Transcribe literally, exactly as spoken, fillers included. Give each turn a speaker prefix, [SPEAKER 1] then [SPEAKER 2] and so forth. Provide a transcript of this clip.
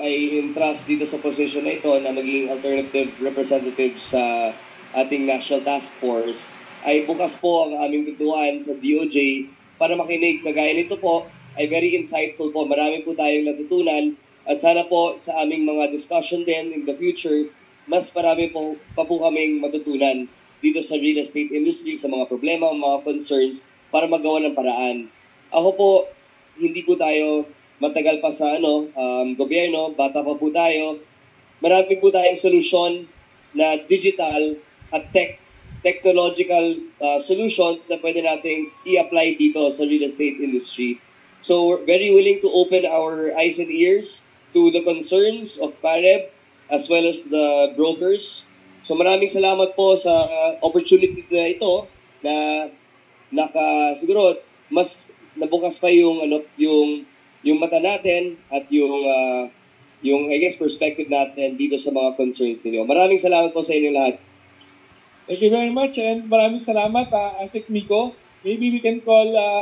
[SPEAKER 1] ay entrust dito sa position na ito na maging alternative representative sa ating National Task Force, ay bukas po ang aming pintuan sa D O J para makinig. Kagaya nito po ay very insightful po. Marami po tayong natutunan at sana po sa aming mga discussion din in the future, mas marami po pa po kaming matutunan dito sa real estate industry, sa mga problema, mga concerns para magawa ng paraan. Ako po, hindi po tayo matagal pa sa ano, um, gobyerno, bata pa po tayo. Marami po tayong solusyon na digital at tech, technological uh, solutions na pwede nating i-apply dito sa real estate industry. So we're very willing to open our eyes and ears to the concerns of Pareb as well as the brokers. So maraming salamat po sa uh, opportunity na ito na naka siguro mas nabukas pa yung ano yung yung mata natin at yung uh, yung I guess perspective natin dito sa mga concerns niyo. Maraming salamat po sa inyo lahat.
[SPEAKER 2] Thank you very much and maraming salamat uh, Asik Nico. Maybe we can call uh,